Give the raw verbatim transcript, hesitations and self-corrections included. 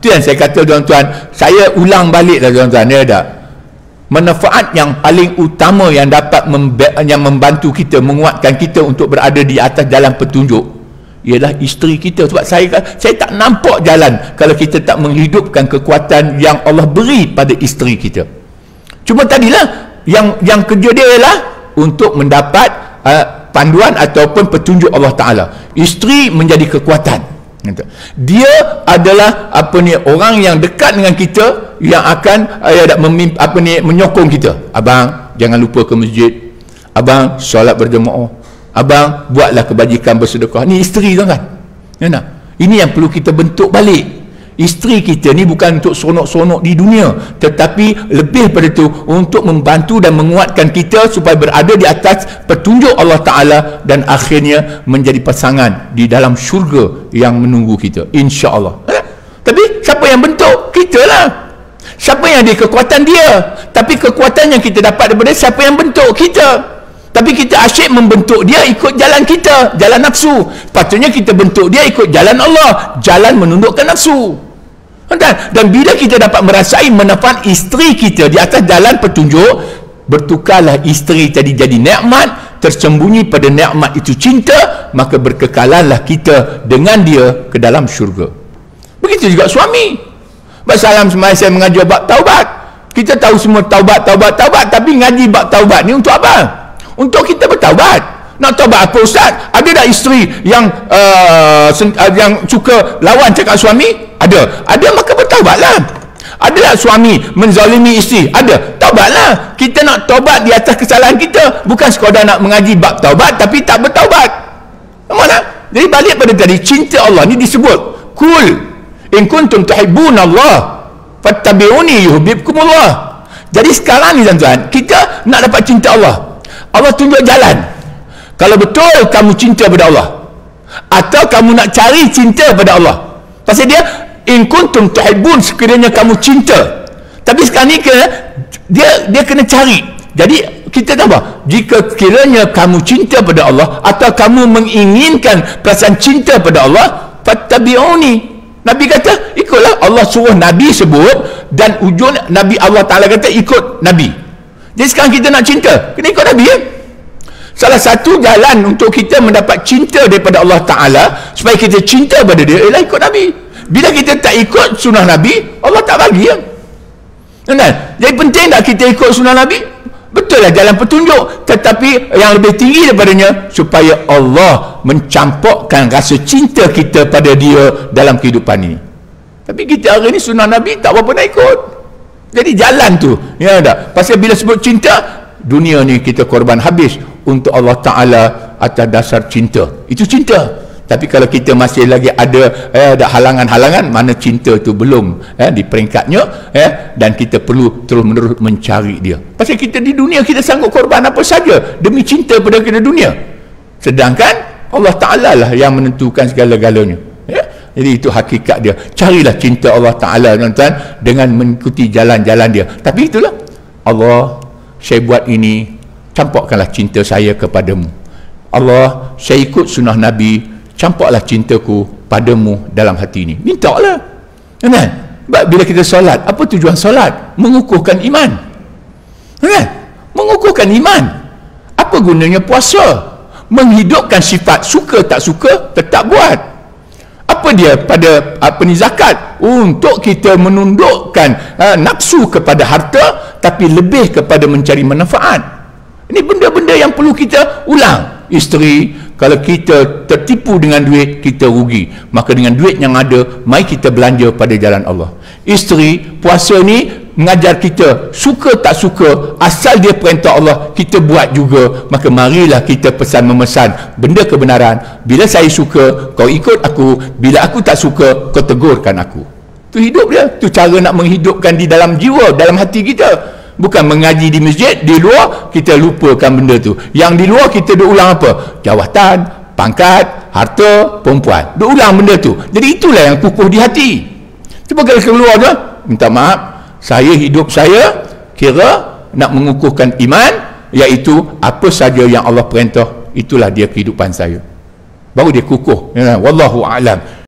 Itu yang saya kata tuan-tuan, saya ulang balik lah tuan-tuan, ya tak? Manfaat yang paling utama yang dapat yang membantu kita, menguatkan kita untuk berada di atas jalan petunjuk ialah isteri kita. Sebab saya saya tak nampak jalan kalau kita tak menghidupkan kekuatan yang Allah beri pada isteri kita. Cuma tadilah yang yang kerja dia ialah untuk mendapat uh, panduan ataupun petunjuk Allah Ta'ala. Isteri menjadi kekuatan. Dia adalah apa ni, orang yang dekat dengan kita, yang akan uh, memimp, apa ni, menyokong kita. Abang, jangan lupa ke masjid. Abang, solat berjemaah. Abang, buatlah kebajikan bersedekah. Ni isteri tu kan? Ya, nah? Ini yang perlu kita bentuk balik. Isteri kita ni bukan untuk seronok-seronok di dunia, tetapi lebih pada itu untuk membantu dan menguatkan kita supaya berada di atas petunjuk Allah Ta'ala dan akhirnya menjadi pasangan di dalam syurga yang menunggu kita, insya-Allah. Tapi siapa yang bentuk? Kita lah. Siapa yang ada kekuatan? Dia. Tapi kekuatan yang kita dapat daripada siapa yang bentuk? Kita. Tapi kita asyik membentuk dia ikut jalan kita, jalan nafsu. Patutnya kita bentuk dia ikut jalan Allah, jalan menundukkan nafsu. Dan bila kita dapat merasai manfaat isteri kita di atas jalan petunjuk, bertukarlah isteri tadi jadi nikmat, tersembunyi pada nikmat itu cinta, maka berkekalanlah kita dengan dia ke dalam syurga. Begitu juga suami. Salam semai saya mengajar bab taubat. Kita tahu semua taubat, taubat, taubat, tapi ngaji bab taubat ni untuk apa? Untuk kita bertaubat. Nak taubat apa ustaz? Ada tak isteri yang uh, yang suka lawan cakap suami? Ada. Ada, maka bertaubatlah. Ada tak suami menzalimi isteri? Ada. Taubatlah. Kita nak taubat di atas kesalahan kita, bukan sekadar nak mengaji bab taubat tapi tak bertaubat. Mana? Jadi balik pada tadi, cinta Allah ni disebut kul in kuntum tuhibbunallah fattabi'uni yuhibbukumullah. Jadi sekarang ni tuan-tuan, kita nak dapat cinta Allah. Allah tunjuk jalan. Kalau betul kamu cinta pada Allah, atau kamu nak cari cinta pada Allah, pasal dia in kuntum tuhibbun, sekiranya kamu cinta. Tapi sekarang ni kena, dia dia kena cari. Jadi kita tahu apa? Jika kiranya kamu cinta pada Allah, atau kamu menginginkan perasaan cinta pada Allah, fattabi'uni. Nabi kata ikutlah. Allah suruh Nabi sebut, dan ujung Nabi, Allah Ta'ala kata ikut Nabi. Jadi sekarang kita nak cinta, kena ikut Nabi ya? Salah satu jalan untuk kita mendapat cinta daripada Allah Ta'ala, supaya kita cinta pada dia, ialah ikut Nabi. Bila kita tak ikut sunnah Nabi, Allah tak bagi ya? Jadi penting tak kita ikut sunnah Nabi? Betul lah jalan petunjuk, tetapi yang lebih tinggi daripadanya, supaya Allah mencampurkan rasa cinta kita pada dia dalam kehidupan ini. Tapi kita hari ini sunnah Nabi tak berapa nak ikut. Jadi jalan tu, ya tak? Pasal bila sebut cinta, dunia ni kita korban habis untuk Allah Ta'ala atas dasar cinta. Itu cinta. Tapi kalau kita masih lagi ada eh, ada halangan-halangan, mana cinta tu belum eh, di peringkatnya, eh, dan kita perlu terus-menerus mencari dia. Pasal kita di dunia, kita sanggup korban apa saja demi cinta pada kita dunia. Sedangkan Allah Ta'ala lah yang menentukan segala-galanya. Ya? Jadi itu hakikat dia. Carilah cinta Allah Ta'ala tuan-tuan dengan mengikuti jalan-jalan dia. Tapi itulah, Allah, saya buat ini, campurkanlah cinta saya kepadamu. Allah, saya ikut sunnah Nabi, campurlah cintaku padamu dalam hati ini. Minta lah. Kan? Bila kita solat, apa tujuan solat? Mengukuhkan iman. Kan? Mengukuhkan iman. Apa gunanya puasa? Menghidupkan sifat suka tak suka, tetap buat. Apa dia pada apa ni zakat? Untuk kita menundukkan uh, nafsu kepada harta, tapi lebih kepada mencari manfaat. Ini benda-benda yang perlu kita ulang. Isteri, kalau kita tertipu dengan duit, kita rugi. Maka dengan duit yang ada, mari kita belanja pada jalan Allah. Isteri, puasa ni mengajar kita, suka tak suka, asal dia perintah Allah, kita buat juga. Maka marilah kita pesan memesan benda kebenaran. Bila saya suka, kau ikut aku. Bila aku tak suka, kau tegurkan aku. Itu hidup dia. Itu cara nak menghidupkan di dalam jiwa, dalam hati kita. Bukan mengaji di masjid, di luar kita lupakan benda tu. Yang di luar kita duk ulang apa? Jawatan, pangkat, harta, perempuan. Duk ulang benda tu. Jadi itulah yang kukuh di hati. Cuba kalau keluar tu, minta maaf, saya hidup saya kira nak mengukuhkan iman, iaitu apa saja yang Allah perintah, itulah dia kehidupan saya. Baru dia kukuh. Ya, wallahu a'lam.